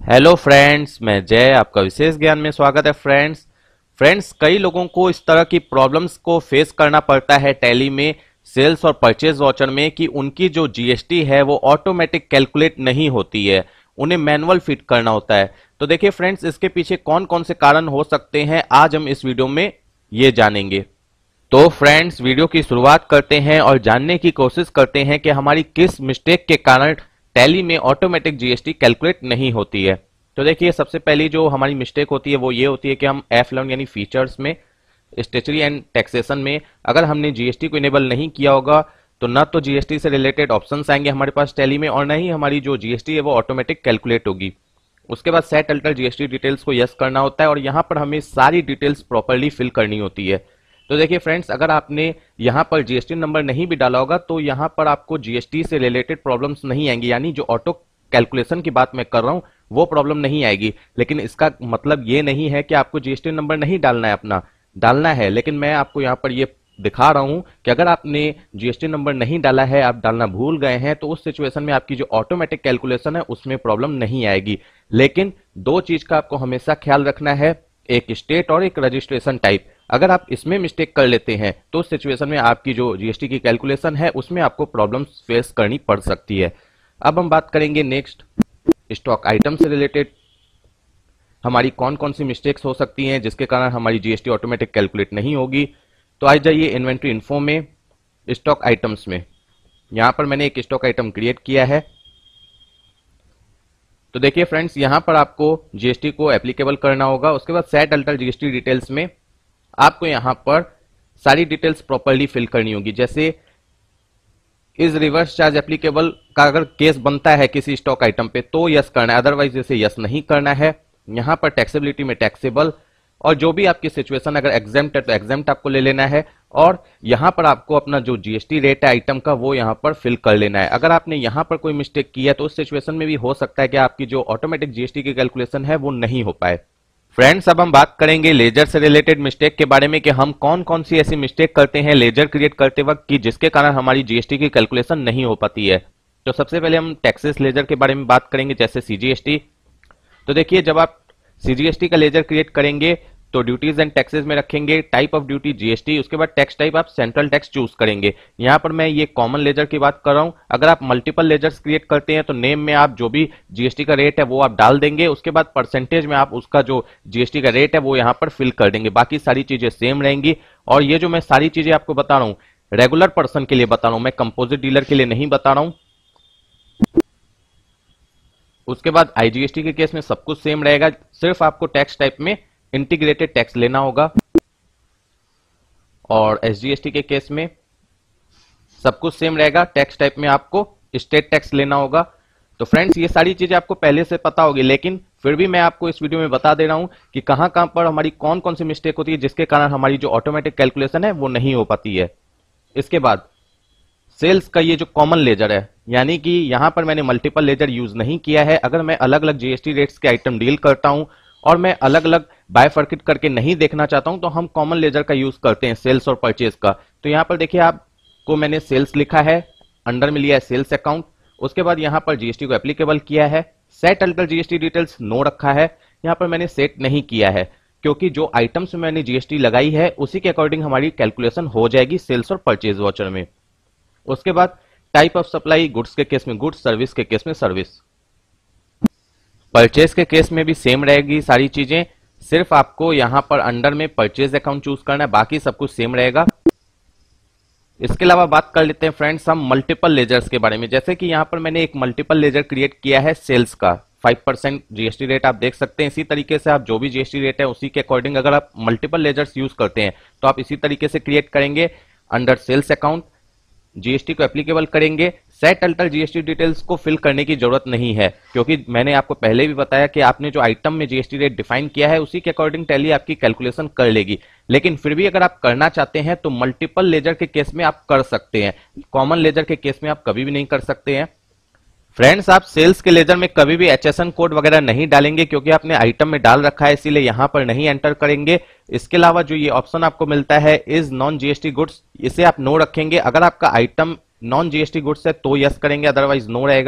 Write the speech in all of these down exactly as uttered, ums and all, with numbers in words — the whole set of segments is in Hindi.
हेलो फ्रेंड्स, मैं जय आपका विशेष ज्ञान में स्वागत है। फ्रेंड्स फ्रेंड्स कई लोगों को इस तरह की प्रॉब्लम्स को फेस करना पड़ता है टैली में, सेल्स और परचेज वाउचर में, कि उनकी जो जीएसटी है वो ऑटोमेटिक कैलकुलेट नहीं होती है, उन्हें मैनुअल फिट करना होता है। तो देखिए फ्रेंड्स, इसके पीछे कौन कौन से कारण हो सकते हैं आज हम इस वीडियो में ये जानेंगे। तो फ्रेंड्स वीडियो की शुरुआत करते हैं और जानने की कोशिश करते हैं कि हमारी किस मिस्टेक के कारण टैली में ऑटोमेटिक जीएसटी कैलकुलेट नहीं होती है। तो देखिए, सबसे पहली जो हमारी मिस्टेक होती है वो ये होती है कि हम एफ इलेवन यानी फीचर्स में, स्टेचुरी एंड टैक्सेशन में अगर हमने जीएसटी को इनेबल नहीं किया होगा तो न तो जीएसटी से रिलेटेड ऑप्शंस आएंगे हमारे पास टैली में, और न ही हमारी जो जीएसटी है वो ऑटोमेटिक कैलकुलेट होगी। उसके बाद सेट अल्टर जीएसटी डिटेल्स को यस करना होता है और यहाँ पर हमें सारी डिटेल्स प्रॉपरली फिल करनी होती है। तो देखिए फ्रेंड्स, अगर आपने यहाँ पर जीएसटी नंबर नहीं भी डाला होगा तो यहाँ पर आपको जीएसटी से रिलेटेड प्रॉब्लम्स नहीं आएंगी, यानी जो ऑटो कैलकुलेशन की बात मैं कर रहा हूँ वो प्रॉब्लम नहीं आएगी। लेकिन इसका मतलब ये नहीं है कि आपको जीएसटी नंबर नहीं डालना है, अपना डालना है। लेकिन मैं आपको यहाँ पर ये दिखा रहा हूँ कि अगर आपने जीएसटी नंबर नहीं डाला है, आप डालना भूल गए हैं, तो उस सिचुएशन में आपकी जो ऑटोमेटिक कैलकुलेशन है उसमें प्रॉब्लम नहीं आएगी। लेकिन दो चीज का आपको हमेशा ख्याल रखना है, एक स्टेट और एक रजिस्ट्रेशन टाइप। अगर आप इसमें मिस्टेक कर लेते हैं तो उस सिचुएशन में आपकी जो जीएसटी की कैलकुलेशन है उसमें आपको प्रॉब्लम्स फेस करनी पड़ सकती है। अब हम बात करेंगे नेक्स्ट, स्टॉक आइटम से रिलेटेड हमारी कौन कौन सी मिस्टेक्स हो सकती हैं जिसके कारण हमारी जीएसटी ऑटोमेटिक कैलकुलेट नहीं होगी। तो आ जाइए इन्वेंट्री इन्फो में, स्टॉक आइटम्स में। यहां पर मैंने एक स्टॉक आइटम क्रिएट किया है। तो देखिए फ्रेंड्स, यहां पर आपको जीएसटी को एप्लीकेबल करना होगा। उसके बाद सेट अल्टर जीएसटी डिटेल्स में आपको यहां पर सारी डिटेल्स प्रॉपर्ली फिल करनी होगी। जैसे इस रिवर्स चार्ज एप्लीकेबल का अगर केस बनता है किसी स्टॉक आइटम पे तो यस करना है, अदरवाइज इसे यस नहीं करना है। यहां पर टैक्सेबिलिटी में टैक्सेबल, और जो भी आपकी सिचुएशन अगर एग्जेम्प्ट है तो एग्जेम्प्ट आपको ले लेना है। और यहां पर आपको अपना जो जीएसटी रेट है आइटम का वो यहां पर फिल कर लेना है। अगर आपने यहां पर कोई मिस्टेक की है तो उस सिचुएशन में भी हो सकता है कि आपकी जो ऑटोमेटिक जीएसटी की कैलकुलेशन है वो नहीं हो पाए। फ्रेंड्स अब हम बात करेंगे लेजर से रिलेटेड मिस्टेक के बारे में कि हम कौन कौन सी ऐसी मिस्टेक करते हैं लेजर क्रिएट करते वक्त कि जिसके कारण हमारी जीएसटी की कैलकुलेशन नहीं हो पाती है। तो सबसे पहले हम टैक्सेस लेजर के बारे में बात करेंगे, जैसे सीजीएसटी। तो देखिए, जब आप सीजीएसटी का लेजर क्रिएट करेंगे तो ड्यूटीज एंड टैक्सेस में रखेंगे टाइप ऑफ ड्यूटी जीएसटी, उसके बाद टैक्स टाइप आप सेंट्रल टैक्स चूज करेंगे। यहां पर मैं ये कॉमन लेजर की बात कर रहा हूं। अगर आप मल्टीपल लेजर्स क्रिएट करते हैं तो नेम में आप जो भी जीएसटी का रेट है वो आप डाल देंगे। उसके बाद परसेंटेज में आप उसका जो जीएसटी का रेट है वो यहां पर फिल कर देंगे। बाकी सारी चीजें सेम रहेंगी। और ये जो मैं सारी चीजें आपको बता रहा हूं रेगुलर पर्सन के लिए बता रहा हूं, मैं कंपोजिट डीलर के लिए नहीं बता रहा हूं। उसके बाद आईजीएसटी के केस में सब कुछ सेम रहेगा, सिर्फ आपको टैक्स टाइप में इंटीग्रेटेड टैक्स लेना होगा। और एसजीएसटी के केस में सब कुछ सेम रहेगा, टैक्स टाइप में आपको स्टेट टैक्स लेना होगा। तो फ्रेंड्स ये सारी चीजें आपको पहले से पता होगी, लेकिन फिर भी मैं आपको इस वीडियो में बता दे रहा हूं कि कहां कहां पर हमारी कौन कौन सी मिस्टेक होती है जिसके कारण हमारी जो ऑटोमेटिक कैलकुलेशन है वो नहीं हो पाती है। इसके बाद सेल्स का ये जो कॉमन लेजर है, यानी कि यहां पर मैंने मल्टीपल लेजर यूज नहीं किया है। अगर मैं अलग अलग जीएसटी रेट्स के आइटम डील करता हूं और मैं अलग अलग बायफर्केट करके नहीं देखना चाहता हूं तो हम कॉमन लेजर का यूज करते हैं, सेल्स और परचेज का। तो यहां पर देखिए, आपको मैंने सेल्स लिखा है, अंडर में लिया है सेल्स अकाउंट। उसके बाद यहां पर जीएसटी को एप्लीकेबल किया है, set alter GST details no रखा है। यहां पर मैंने सेट नहीं किया है क्योंकि जो आइटम्स में मैंने जीएसटी लगाई है उसी के अकॉर्डिंग हमारी कैलकुलेशन हो जाएगी सेल्स और परचेज वाउचर में। उसके बाद टाइप ऑफ सप्लाई, गुड्स के केस में गुड्स, सर्विस के केस में सर्विस। परचेज के केस में भी सेम रहेगी सारी चीजें, सिर्फ आपको यहां पर अंडर में परचेज अकाउंट चूज करना है, बाकी सब कुछ सेम रहेगा। इसके अलावा बात कर लेते हैं फ्रेंड्स हम मल्टीपल लेजर्स के बारे में। जैसे कि यहां पर मैंने एक मल्टीपल लेजर क्रिएट किया है सेल्स का, फाइव परसेंट जीएसटी रेट आप देख सकते हैं। इसी तरीके से आप जो भी जीएसटी रेट है उसी के अकॉर्डिंग अगर आप मल्टीपल लेजर्स यूज करते हैं तो आप इसी तरीके से क्रिएट करेंगे। अंडर सेल्स अकाउंट जीएसटी को एप्लीकेबल करेंगे। सेट अल्टर जीएसटी डिटेल्स को फिल करने की जरूरत नहीं है क्योंकि मैंने आपको पहले भी बताया कि आपने जो आइटम में जीएसटी रेट डिफाइन किया है उसी के अकॉर्डिंग टैली आपकी कैलकुलेशन कर लेगी। लेकिन फिर भी अगर आप करना चाहते हैं तो मल्टीपल लेजर के केस में आप कर सकते हैं, कॉमन लेजर के केस में आप कभी भी नहीं कर सकते हैं। फ्रेंड्स आप सेल्स के लेजर में कभी भी एचएसएन कोड वगैरह नहीं डालेंगे क्योंकि आपने आइटम में डाल रखा है, इसीलिए यहां पर नहीं एंटर करेंगे। इसके अलावा जो ये ऑप्शन आपको मिलता है इज नॉन जीएसटी गुड्स, इसे आप नो रखेंगे। अगर आपका आइटम नॉन जीएसटी गुड्स है तो यस करेंगे, अदरवाइज नो रहेगा।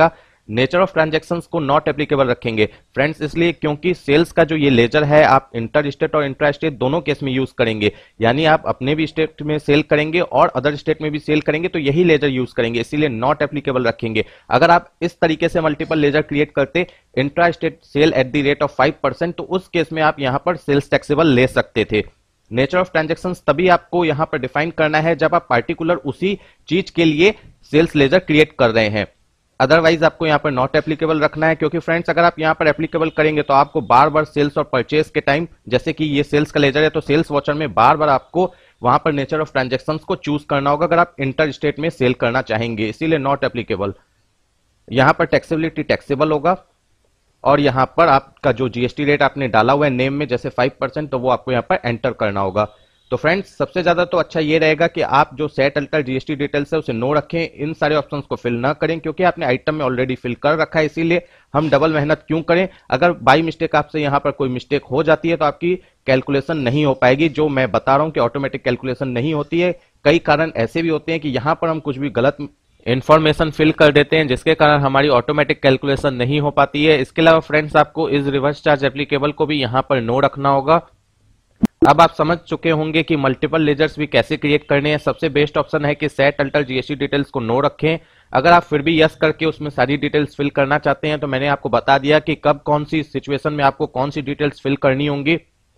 नेचर ऑफ ट्रांजैक्शंस को नॉट एप्लीकेबल रखेंगे फ्रेंड्स, इसलिए क्योंकि सेल्स का जो ये लेजर है आप इंटर स्टेट और इंट्रा स्टेट दोनों केस में यूज करेंगे, यानी आप अपने भी स्टेट में सेल करेंगे और अदर स्टेट में भी सेल करेंगे तो यही लेजर यूज करेंगे, इसीलिए नॉट एप्लीकेबल रखेंगे। अगर आप इस तरीके से मल्टीपल लेजर क्रिएट करते intra state sale at the rate of five percent, तो उस केस में आप यहां पर सेल्स टैक्सेबल ले सकते थे। नेचर ऑफ ट्रांजैक्शंस तभी आपको यहां पर डिफाइन करना है जब आप पार्टिकुलर उसी चीज के लिए सेल्स लेजर क्रिएट कर रहे हैं, अदरवाइज आपको यहां पर नॉट एप्लीकेबल रखना है। क्योंकि फ्रेंड्स अगर आप यहां पर एप्लीकेबल करेंगे तो आपको बार बार सेल्स और परचेज के टाइम, जैसे कि ये सेल्स का लेजर है तो सेल्स वॉचर में बार बार आपको वहां पर नेचर ऑफ ट्रांजैक्शंस को चूज करना होगा अगर आप इंटर स्टेट में सेल करना चाहेंगे, इसीलिए नॉट एप्लीकेबल। यहां पर टैक्सेबिलिटी टैक्सेबल होगा और यहां पर आपका जो जीएसटी रेट आपने डाला हुआ है नेम में जैसे फाइव परसेंट, तो वो आपको यहां पर एंटर करना होगा। तो फ्रेंड्स सबसे ज्यादा तो अच्छा ये रहेगा कि आप जो सेट अल्टर जीएसटी डिटेल्स है उसे नो रखें, इन सारे ऑप्शंस को फिल ना करें, क्योंकि आपने आइटम में ऑलरेडी फिल कर रखा है, इसीलिए हम डबल मेहनत क्यों करें। अगर बाई मिस्टेक आपसे यहां पर कोई मिस्टेक हो जाती है तो आपकी कैलकुलेशन नहीं हो पाएगी, जो मैं बता रहा हूं कि ऑटोमेटिक कैलकुलेशन नहीं होती है। कई कारण ऐसे भी होते हैं कि यहां पर हम कुछ भी गलत इंफॉर्मेशन फिल कर देते हैं जिसके कारण हमारी ऑटोमेटिक कैलकुलेशन नहीं हो पाती है। इसके अलावा फ्रेंड्स आपको इस रिवर्स चार्ज एप्लीकेबल को भी यहां पर नो रखना होगा। अब आप समझ चुके होंगे कि मल्टीपल लेजर्स भी कैसे क्रिएट करने हैं। सबसे बेस्ट ऑप्शन है कि सेट अल्टर जीएसटी डिटेल्स को नो रखें। अगर आप फिर भी यस करके उसमें सारी डिटेल्स फिल करना चाहते हैं तो मैंने आपको बता दिया कि कब कौन सी सिचुएशन में आपको कौन सी डिटेल्स फिल करनी होंगी।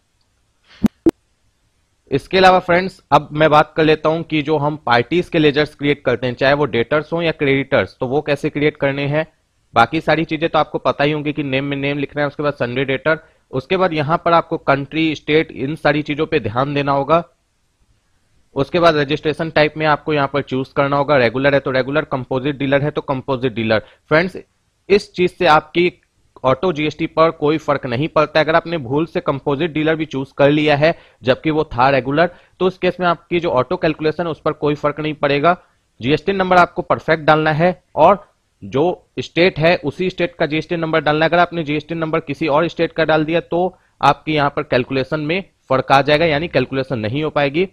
इसके अलावा फ्रेंड्स अब मैं बात कर लेता हूं कि जो हम पार्टीज के लेजर्स क्रिएट करते हैं, चाहे वो डेटर्स हो या क्रेडिटर्स, तो वो कैसे क्रिएट करने हैं। बाकी सारी चीजें तो आपको पता ही होंगी कि नेम में नेम लिखना है, उसके बाद संडे डेटर, उसके बाद यहां पर आपको कंट्री स्टेट इन सारी चीजों पे ध्यान देना होगा। उसके बाद रजिस्ट्रेशन टाइप में आपको यहां पर चूज करना होगा, रेगुलर है तो रेगुलर, कंपोजिट डीलर है तो कंपोजिट डीलर। फ्रेंड्स इस चीज से आपकी ऑटो जीएसटी पर कोई फर्क नहीं पड़ता है। अगर आपने भूल से कंपोजिट डीलर भी चूज कर लिया है जबकि वो था रेगुलर, तो उस केस में आपकी जो ऑटो कैलकुलेशन है उस पर कोई फर्क नहीं पड़ेगा। जीएसटी नंबर आपको परफेक्ट डालना है और जो स्टेट है उसी स्टेट का जीएसटी नंबर डालना है। अगर आपने जीएसटी नंबर किसी और स्टेट का डाल दिया तो आपकी यहां पर कैलकुलेशन में फर्क आ जाएगा, यानी कैलकुलेशन नहीं हो पाएगी।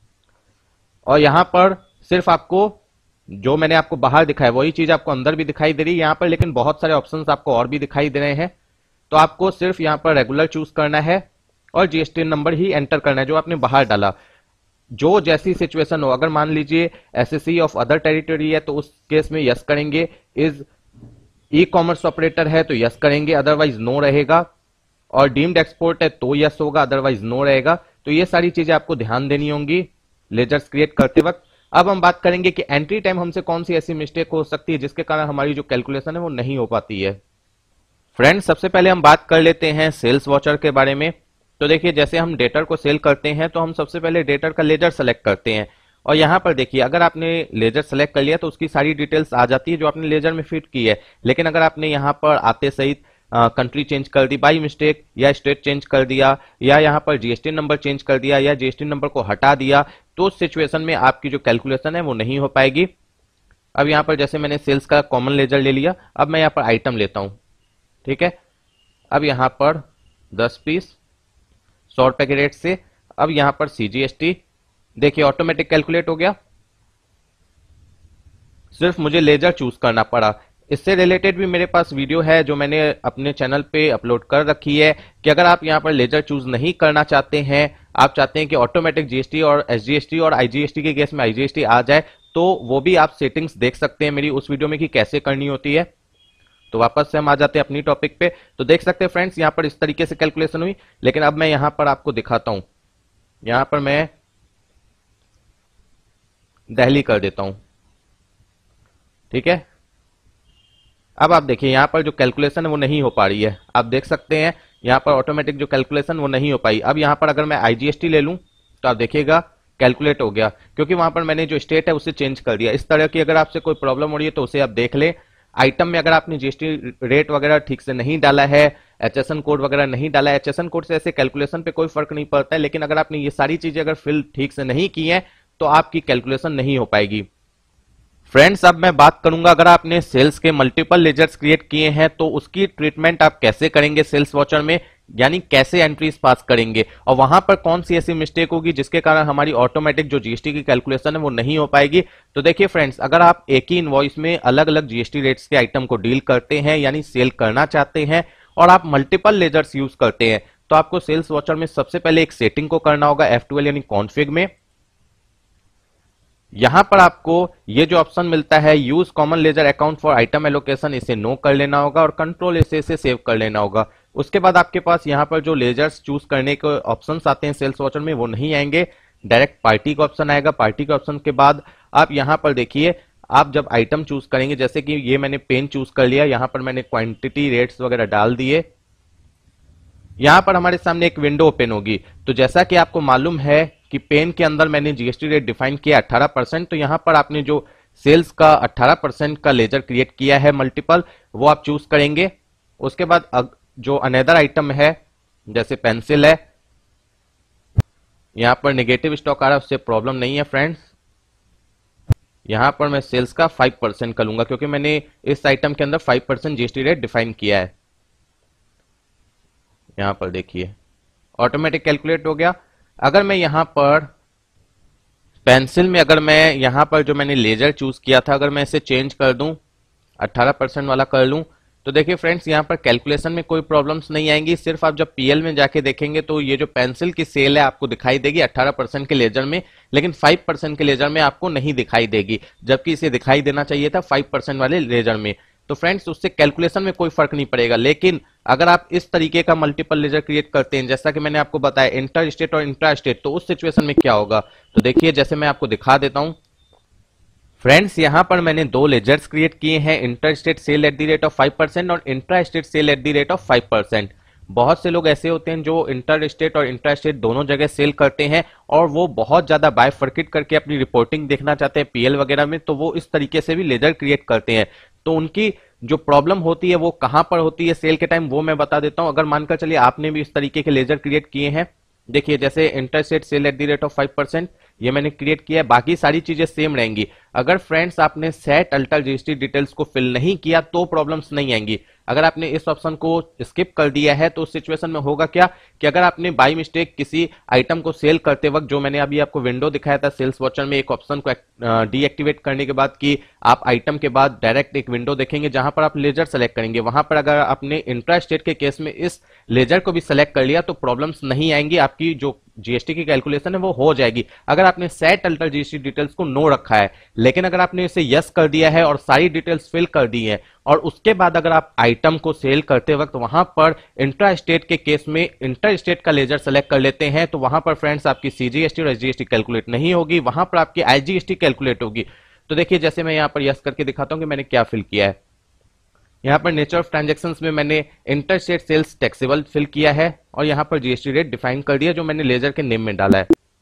और यहां पर सिर्फ आपको जो मैंने आपको बाहर दिखाया वही चीज आपको अंदर भी दिखाई दे रही है यहां पर, लेकिन बहुत सारे ऑप्शंस आपको और भी दिखाई दे रहे हैं। तो आपको सिर्फ यहां पर रेगुलर चूज करना है और जीएसटी नंबर ही एंटर करना है जो आपने बाहर डाला। जो जैसी सिचुएशन हो, अगर मान लीजिए एसएससी ऑफ अदर टेरिटरी है तो उस केस में यस करेंगे, इज ई कॉमर्स ऑपरेटर है तो यस करेंगे, अदरवाइज नो रहेगा, और डीम्ड एक्सपोर्ट है तो यस होगा, अदरवाइज नो रहेगा। तो ये सारी चीजें आपको ध्यान देनी होंगी लेजर्स क्रिएट करते वक्त। अब हम बात करेंगे कि एंट्री टाइम हमसे कौन सी ऐसी मिस्टेक हो सकती है जिसके कारण हमारी जो कैलकुलेशन है वो नहीं हो पाती है। फ्रेंड्स सबसे पहले हम बात कर लेते हैं सेल्स वॉचर के बारे में। तो देखिए जैसे हम डेटर को सेल करते हैं तो हम सबसे पहले डेटर का लेजर सेलेक्ट करते हैं, और यहां पर देखिए अगर आपने लेजर सेलेक्ट कर लिया तो उसकी सारी डिटेल्स आ जाती है जो आपने लेजर में फिट की है। लेकिन अगर आपने यहां पर आते सहित कंट्री चेंज कर दी बाई मिस्टेक, या स्टेट चेंज कर दिया, या यहां पर जीएसटी नंबर चेंज कर दिया, या जीएसटी नंबर को हटा दिया, तो उस सिचुएशन में आपकी जो कैलकुलेशन है वो नहीं हो पाएगी। अब यहां पर जैसे मैंने सेल्स का कॉमन लेजर ले लिया, अब मैं यहां पर आइटम लेता हूं, ठीक है। अब यहां पर दस पीस सौ रुपए के रेट से, अब यहां पर सीजीएसटी देखिए ऑटोमेटिक कैलकुलेट हो गया, सिर्फ मुझे लेजर चूज करना पड़ा। इससे रिलेटेड भी मेरे पास वीडियो है जो मैंने अपने चैनल पे अपलोड कर रखी है कि अगर आप यहां पर लेजर चूज नहीं करना चाहते हैं, आप चाहते हैं कि ऑटोमेटिक जीएसटी और एसजीएसटी और आईजीएसटी के केस में आईजीएसटी आ जाए, तो वो भी आप सेटिंग्स देख सकते हैं मेरी उस वीडियो में कि कैसे करनी होती है। तो वापस से हम आ जाते हैं अपनी टॉपिक पे। तो देख सकते हैं फ्रेंड्स यहां पर इस तरीके से कैलकुलेशन हुई, लेकिन अब मैं यहां पर आपको दिखाता हूं। यहां पर मैं दिल्ली कर देता हूं, ठीक है। अब आप देखिए यहां पर जो कैलकुलेशन है वो नहीं हो पा रही है, आप देख सकते हैं यहां पर ऑटोमेटिक जो कैलकुलेशन वो नहीं हो पाई। अब यहां पर अगर मैं आईजीएसटी ले लूं तो आप देखिएगा कैलकुलेट हो गया, क्योंकि वहां पर मैंने जो स्टेट है उसे चेंज कर दिया। इस तरह की अगर आपसे कोई प्रॉब्लम हो रही है तो उसे आप देख लें। आइटम में अगर आपने जीएसटी रेट वगैरह ठीक से नहीं डाला है, एचएसएन कोड वगैरह नहीं डाला है, एचएसएन कोड से ऐसे कैलकुलेशन पे कोई फर्क नहीं पड़ता है, लेकिन अगर आपने ये सारी चीजें अगर फिल ठीक से नहीं की है तो आपकी कैलकुलेशन नहीं हो पाएगी। फ्रेंड्स अब मैं बात करूंगा अगर आपने सेल्स के मल्टीपल लेजर्स क्रिएट किए हैं तो उसकी ट्रीटमेंट आप कैसे करेंगे सेल्स वॉचर में, यानी कैसे एंट्रीज पास करेंगे, और वहां पर कौन सी ऐसी मिस्टेक होगी जिसके कारण हमारी ऑटोमेटिक जो जीएसटी की कैलकुलेशन है वो नहीं हो पाएगी। तो देखिए फ्रेंड्स, अगर आप एक ही इनवॉइस में अलग अलग जीएसटी रेट्स के आइटम को डील करते हैं यानी सेल करना चाहते हैं और आप मल्टीपल लेजर्स यूज करते हैं, तो आपको सेल्स वॉचर में सबसे पहले एक सेटिंग को करना होगा एफ ट्वेल्व यानी कॉन्फ़िग में। यहां पर आपको ये जो ऑप्शन मिलता है use common ledger account for item allocation, इसे नो कर लेना होगा और कंट्रोल इसे इसे सेव कर लेना होगा। उसके बाद आपके पास यहां पर जो लेजर्स चूज करने के ऑप्शंस आते हैं सेल्स वॉचर में वो नहीं आएंगे, डायरेक्ट पार्टी का ऑप्शन आएगा। पार्टी के ऑप्शन के बाद आप यहां पर देखिए, आप जब आइटम चूज करेंगे, जैसे कि ये मैंने पेन चूज कर लिया, यहां पर मैंने क्वांटिटी रेट्स वगैरह डाल दिए, यहां पर हमारे सामने एक विंडो ओपन होगी। तो जैसा कि आपको मालूम है कि पेन के अंदर मैंने जीएसटी रेट डिफाइन किया अठारह परसेंट, तो यहां पर आपने जो सेल्स का अठारह परसेंट का लेजर क्रिएट किया है मल्टीपल, वो आप चूज करेंगे। उसके बाद जो अनदर आइटम है जैसे पेंसिल है, यहां पर नेगेटिव स्टॉक आ रहा है, उससे प्रॉब्लम नहीं है फ्रेंड्स। यहां पर मैं सेल्स का फाइव परसेंट कर लूंगा क्योंकि मैंने इस आइटम के अंदर five percent GST rate define किया है। यहां पर देखिए ऑटोमेटिक कैलकुलेट हो गया। अगर मैं यहां पर पेंसिल में, अगर मैं यहां पर जो मैंने लेजर चूज किया था, अगर मैं इसे चेंज कर दूं, अठारह परसेंट वाला कर लूं, तो देखिए फ्रेंड्स यहां पर कैलकुलेशन में कोई प्रॉब्लम्स नहीं आएंगी। सिर्फ आप जब पीएल में जाके देखेंगे तो ये जो पेंसिल की सेल है आपको दिखाई देगी अठारह परसेंट के लेजर में, लेकिन फाइव परसेंट के लेजर में आपको नहीं दिखाई देगी, जबकि इसे दिखाई देना चाहिए था फाइव परसेंट वाले लेजर में। तो फ्रेंड्स उससे कैलकुलेशन में कोई फर्क नहीं पड़ेगा। लेकिन अगर आप इस तरीके का मल्टीपल लेजर क्रिएट करते हैं, जैसा कि मैंने आपको बताया इंटर स्टेट और इंट्रा स्टेट, तो उस सिचुएशन में क्या होगा, तो देखिए जैसे मैं आपको दिखा देता हूं फ्रेंड्स, यहां पर मैंने दो लेजर्स क्रिएट किए हैं, inter state sale at the rate of five percent और intra state sale at the rate of five percent. बहुत से लोग ऐसे होते हैं जो इंटर स्टेट और इंट्रा स्टेट दोनों जगह सेल करते हैं और वो बहुत ज्यादा बायफर्केट करके अपनी रिपोर्टिंग देखना चाहते हैं पीएल वगैरह में, तो वो इस तरीके से भी लेजर क्रिएट करते हैं। तो उनकी जो प्रॉब्लम होती है वो कहां पर होती है सेल के टाइम, वो मैं बता देता हूं। अगर मानकर चलिए आपने भी इस तरीके के लेजर क्रिएट किए हैं, देखिए जैसे inter state sale at the rate of five percent ये मैंने क्रिएट किया है, बाकी सारी चीजें सेम रहेंगी। अगर फ्रेंड्स आपने सेट अल्टर जीएसटी डिटेल्स को फिल नहीं किया तो प्रॉब्लम्स नहीं आएंगी। अगर आपने इस ऑप्शन को स्किप कर दिया है तो उस सिचुएशन में होगा क्या कि अगर आपने बाय मिस्टेक किसी आइटम को सेल करते वक्त, जो मैंने अभी आपको विंडो दिखाया था सेल्स वॉचर में एक ऑप्शन को डीएक्टिवेट करने के बाद, कि आप आइटम के बाद डायरेक्ट एक विंडो देखेंगे जहां पर आप लेजर सेलेक्ट करेंगे, वहां पर अगर आपने इंट्रा स्टेट के केस में इस लेजर को भी सेलेक्ट कर लिया तो प्रॉब्लम्स नहीं आएंगी, आपकी जो जीएसटी की कैलकुलेशन है वो हो जाएगी। अगर आपने सेट अल्टर जीएसटी डिटेल्स को नो रखा है, लेकिन अगर आपने इसे यस कर दिया है और सारी डिटेल्स फिल कर दी है और उसके बाद अगर आप आइटम को सेल करते वक्त वहां पर इंट्रा स्टेट के केस में इंटर स्टेट का लेजर सेलेक्ट कर लेते हैं, तो वहां पर फ्रेंड्स आपकी सीजीएसटी और एसजीएसटी कैलकुलेट नहीं होगी, वहां पर आपकी आईजीएसटी कैलकुलेट होगी। तो देखिए जैसे मैं यहां पर यस करके दिखाता हूं कि मैंने क्या फिल किया है। यहां पर नेचर ऑफ ट्रांजैक्शंस में मैंने inter state sales taxable fill किया है और यहां पर जीएसटी रेट डिफाइन कर दिया जो मैंने लेजर के नेम में डाला है।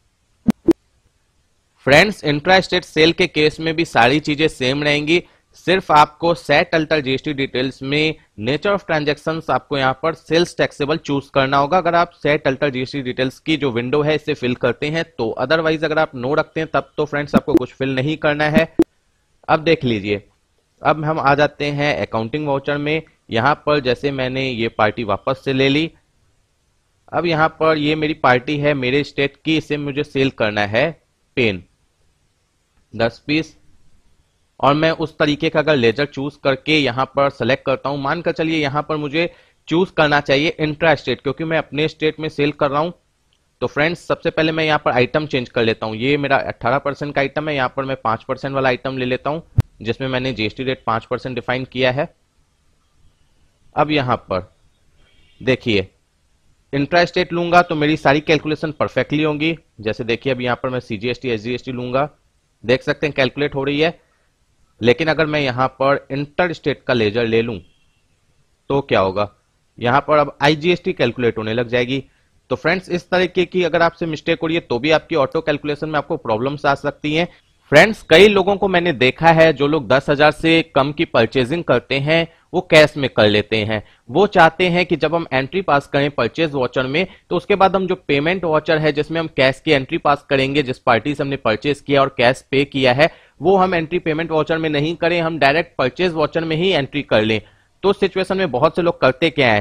फ्रेंड्स इंट्रा स्टेट सेल के केस में भी सारी चीजें सेम रहेंगी, सिर्फ आपको सेट अल्टर जीएसटी डिटेल्स में नेचर ऑफ ट्रांजैक्शंस आपको यहां पर सेल्स टैक्सेबल चूज करना होगा अगर आप सेट अल्टर जीएसटी डिटेल्स की जो विंडो है इसे फिल करते हैं तो। अदरवाइज अगर आप नो रखते हैं तब तो फ्रेंड्स आपको कुछ फिल नहीं करना है। अब देख लीजिए, अब हम आ जाते हैं अकाउंटिंग वाउचर में। यहां पर जैसे मैंने ये पार्टी वापस से ले ली, अब यहां पर ये मेरी पार्टी है मेरे स्टेट की, इसे मुझे सेल करना है पेन दस पीस, और मैं उस तरीके का अगर लेजर चूज करके यहां पर सेलेक्ट करता हूं, मानकर चलिए यहां पर मुझे चूज करना चाहिए इंट्रा स्टेट क्योंकि मैं अपने स्टेट में सेल कर रहा हूं। तो फ्रेंड्स सबसे पहले मैं यहां पर आइटम चेंज कर लेता हूं, ये मेरा अठारह परसेंट का आइटम है, यहां पर मैं पांच परसेंट वाला आइटम ले लेता हूं जिसमें मैंने जीएसटी रेट पांच परसेंट डिफाइन किया है। अब यहां पर देखिए इंट्रा स्टेट लूंगा तो मेरी सारी कैलकुलेशन परफेक्टली होंगी। जैसे देखिए अब यहां पर मैं सीजीएसटी एसजीएसटी लूंगा, देख सकते हैं कैलकुलेट हो रही है। लेकिन अगर मैं यहां पर इंटर स्टेट का लेजर ले लूं तो क्या होगा, यहां पर अब आईजीएसटी कैलकुलेट होने लग जाएगी। तो फ्रेंड्स इस तरीके की अगर आपसे मिस्टेक हो रही है तो भी आपकी ऑटो कैलकुलेशन में आपको प्रॉब्लम्स आ सकती हैं। फ्रेंड्स कई लोगों को मैंने देखा है जो लोग दस हजार से कम की परचेजिंग करते हैं वो कैश में कर लेते हैं। वो चाहते हैं कि जब हम एंट्री पास करें परचेज वॉचर में तो उसके बाद हम जो पेमेंट वॉचर है जिसमें हम कैश की एंट्री पास करेंगे, जिस पार्टी से हमने परचेज किया और कैश पे किया है, वो हम एंट्री पेमेंट वॉचर में नहीं करें, हम डायरेक्ट परचेज वॉचर में ही एंट्री कर लें। तो सिचुएशन में बहुत से लोग करते क्या है,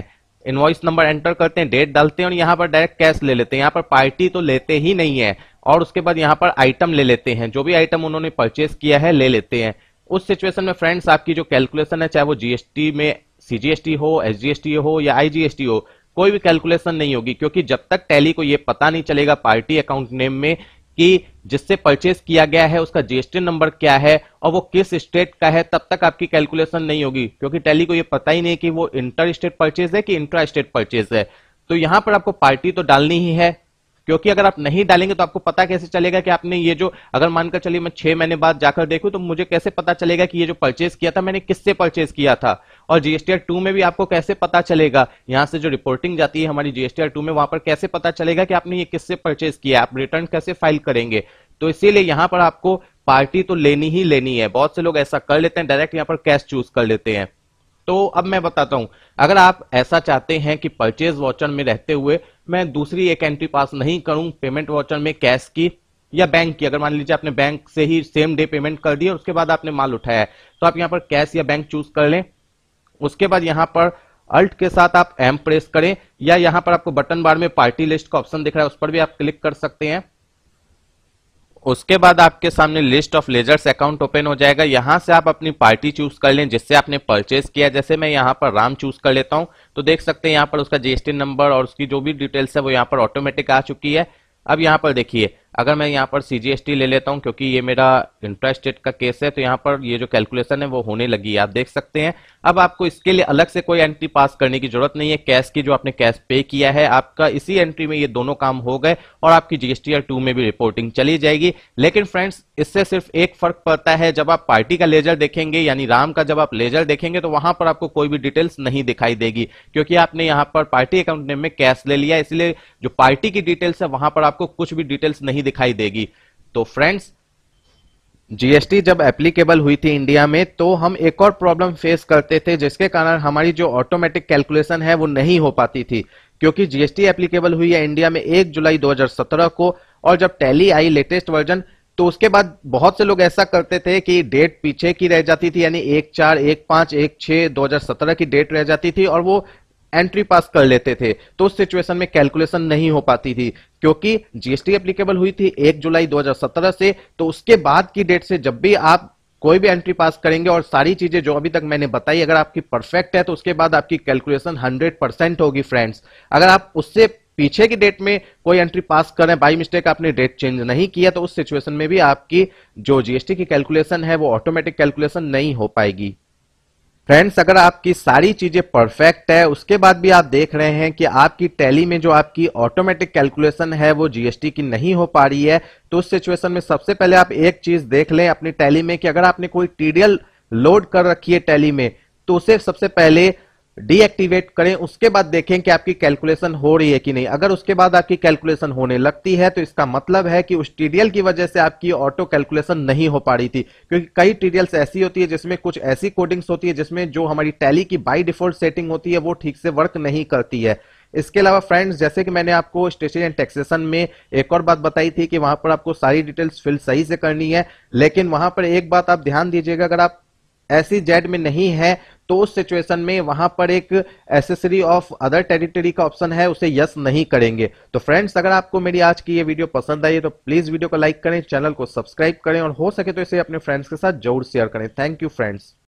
इनवॉइस नंबर एंटर करते हैं, डेट डालते हैं और यहाँ पर डायरेक्ट कैश ले लेते हैं। यहाँ पर पार्टी तो लेते ही नहीं है और उसके बाद यहाँ पर आइटम ले लेते हैं, जो भी आइटम उन्होंने परचेस किया है ले लेते हैं। उस सिचुएशन में फ्रेंड्स आपकी जो कैलकुलेशन है, चाहे वो जीएसटी में सीजीएसटी हो, एसजीएसटी हो या आईजीएसटी हो, कोई भी कैलकुलेशन नहीं होगी, क्योंकि जब तक टैली को ये पता नहीं चलेगा पार्टी अकाउंट नेम में कि जिससे परचेस किया गया है उसका जीएसटी नंबर क्या है और वो किस स्टेट का है, तब तक आपकी कैलकुलेशन नहीं होगी, क्योंकि टैली को ये पता ही नहीं कि वो इंटर स्टेट परचेज है कि इंट्रा स्टेट परचेज है। तो यहां पर आपको पार्टी तो डालनी ही है, क्योंकि अगर आप नहीं डालेंगे तो आपको पता कैसे चलेगा कि आपने ये जो, अगर मानकर चलिए मैं छह महीने बाद जाकर देखूं तो मुझे कैसे पता चलेगा कि ये जो परचेज किया था मैंने किससे परचेज किया था। और जीएसटीआर टू में भी आपको कैसे पता चलेगा, यहां से जो रिपोर्टिंग जाती है हमारी जीएसटीआर टू में, वहां पर कैसे पता चलेगा कि आपने ये किससे परचेज किया, आप रिटर्न कैसे फाइल करेंगे। तो इसीलिए यहां पर आपको पार्टी तो लेनी ही लेनी है। बहुत से लोग ऐसा कर लेते हैं, डायरेक्ट यहां पर कैश चूज कर लेते हैं। तो अब मैं बताता हूं, अगर आप ऐसा चाहते हैं कि परचेज वाउचर में रहते हुए मैं दूसरी एक एंट्री पास नहीं करूं पेमेंट वाउचर में कैश की या बैंक की, अगर मान लीजिए आपने बैंक से ही सेम डे पेमेंट कर दी और उसके बाद आपने माल उठाया है, तो आप यहां पर कैश या बैंक चूज कर लें। उसके बाद यहां पर अल्ट के साथ आप एम प्रेस करें, या यहां पर आपको बटन बार में पार्टी लिस्ट का ऑप्शन दिख रहा है, उस पर भी आप क्लिक कर सकते हैं। उसके बाद आपके सामने list of ledgers account open हो जाएगा। यहां से आप अपनी पार्टी चूज कर लें जिससे आपने परचेज किया। जैसे मैं यहां पर राम चूज कर लेता हूं, तो देख सकते हैं यहां पर उसका जीएसटी नंबर और उसकी जो भी डिटेल्स है वो यहां पर ऑटोमेटिक आ चुकी है। अब यहां पर देखिए, अगर मैं यहां पर सीजीएसटी ले लेता हूं, क्योंकि ये मेरा इंट्रा स्टेट का केस है, तो यहां पर ये जो कैलकुलेशन है वो होने लगी है, आप देख सकते हैं। अब आपको इसके लिए अलग से कोई एंट्री पास करने की जरूरत नहीं है। कैश की जो आपने कैश पे किया है, आपका इसी एंट्री में ये दोनों काम हो गए और आपकी जीएसटीआर टू में भी रिपोर्टिंग चली जाएगी। लेकिन फ्रेंड्स, इससे सिर्फ एक फर्क पड़ता है, जब आप पार्टी का लेजर देखेंगे, यानी राम का जब आप लेजर देखेंगे, तो वहां पर आपको कोई भी डिटेल्स नहीं दिखाई देगी, क्योंकि आपने यहां पर पार्टी अकाउंट नेम में कैश ले लिया, इसलिए जो पार्टी की डिटेल्स है वहां पर आपको कुछ भी डिटेल्स नहीं दिखाई देगी। तो फ्रेंड्स, जीएसटी जब एप्लीकेबल हुई थी इंडिया में, तो हम एक और प्रॉब्लम फेस करते थे, जिसके कारण हमारी जो ऑटोमेटिक कैलकुलेशन है वो नहीं हो पाती थी। क्योंकि जीएसटी एप्लीकेबल हुई है इंडिया में एक जुलाई दो हज़ार सत्रह को, और जब टैली आई लेटेस्ट वर्जन, तो उसके बाद बहुत से लोग ऐसा करते थे कि डेट पीछे की रह जाती थी, यानी एक चार एक पांच एक छह दो हजार सत्रह की डेट रह जाती थी और वो एंट्री पास कर लेते थे। तो उस सिचुएशन में कैलकुलेशन नहीं हो पाती थी, क्योंकि जीएसटी एप्लीकेबल हुई थी एक जुलाई दो हज़ार सत्रह से। तो उसके बाद की डेट से जब भी आप कोई भी एंट्री पास करेंगे और सारी चीजें जो अभी तक मैंने बताई अगर आपकी परफेक्ट है, तो उसके बाद आपकी कैलकुलेशन हंड्रेड परसेंट होगी फ्रेंड्स। अगर आप उससे पीछे की डेट में कोई एंट्री पास करें, बाई मिस्टेक आपने डेट चेंज नहीं किया, तो उस सिचुएशन में भी आपकी जो जीएसटी की कैलकुलेशन है वो ऑटोमेटिक कैलकुलेशन नहीं हो पाएगी। फ्रेंड्स, अगर आपकी सारी चीजें परफेक्ट है, उसके बाद भी आप देख रहे हैं कि आपकी टैली में जो आपकी ऑटोमेटिक कैलकुलेशन है वो जीएसटी की नहीं हो पा रही है, तो उस सिचुएशन में सबसे पहले आप एक चीज देख लें अपनी टैली में कि अगर आपने कोई टीडीएल लोड कर रखी है टैली में, तो उसे सबसे पहले डीएक्टिवेट करें। उसके बाद देखें कि आपकी कैलकुलेशन हो रही है कि नहीं। अगर उसके बाद आपकी कैलकुलेशन होने लगती है, तो इसका मतलब है कि उस टीडीएल की वजह से आपकी ऑटो कैलकुलेशन नहीं हो पा रही थी, क्योंकि कई टीडीएल्स ऐसी होती है जिसमें कुछ ऐसी कोडिंग्स होती है जिसमें जो हमारी टैली की बाय डिफॉल्ट सेटिंग होती है वो ठीक से वर्क नहीं करती है। इसके अलावा फ्रेंड्स, जैसे कि मैंने आपको स्टेशन एंड टैक्सेशन में एक और बात बताई थी कि वहां पर आपको सारी डिटेल्स फिल सही से करनी है, लेकिन वहां पर एक बात आप ध्यान दीजिएगा, अगर आप ऐसी जेड में नहीं है तो उस सिचुएशन में वहां पर एक एसेसरी ऑफ अदर टेरिटरी का ऑप्शन है, उसे यस नहीं करेंगे। तो फ्रेंड्स, अगर आपको मेरी आज की ये वीडियो पसंद आई है तो प्लीज वीडियो को लाइक करें, चैनल को सब्सक्राइब करें और हो सके तो इसे अपने फ्रेंड्स के साथ जरूर शेयर करें। Thank you friends.